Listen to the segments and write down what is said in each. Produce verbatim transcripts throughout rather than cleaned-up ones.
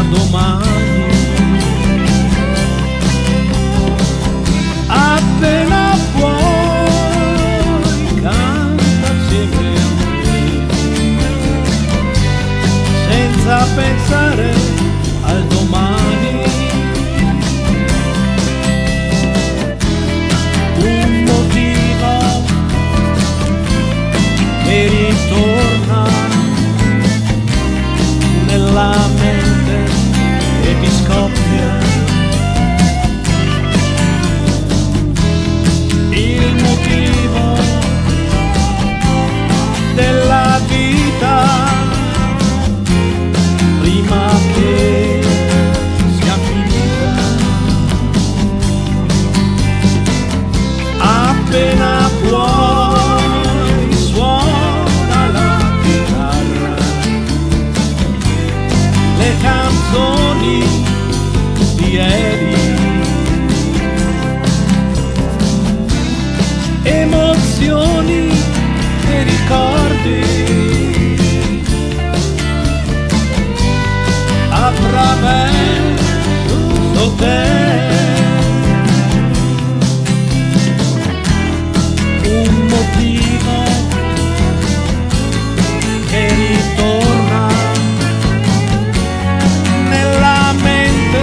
domani. Appena puoi canta assieme a me, senza pensare al domani. Un motivo che ritorna nella mente e ti scoppia. Il motivo della vita prima che sia finita. Appena puoi suona la chitarra, le canzoni di ieri, emozioni e ricordi attraverso te. Un motivo che ritorna nella mente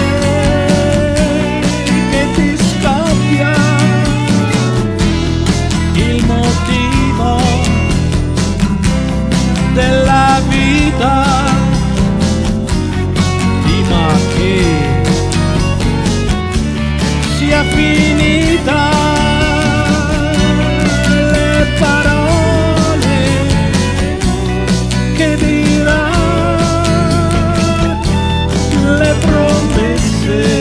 che ti scoppia. Il motivo della vita prima che sia finita. Le parole che dirà, le promesse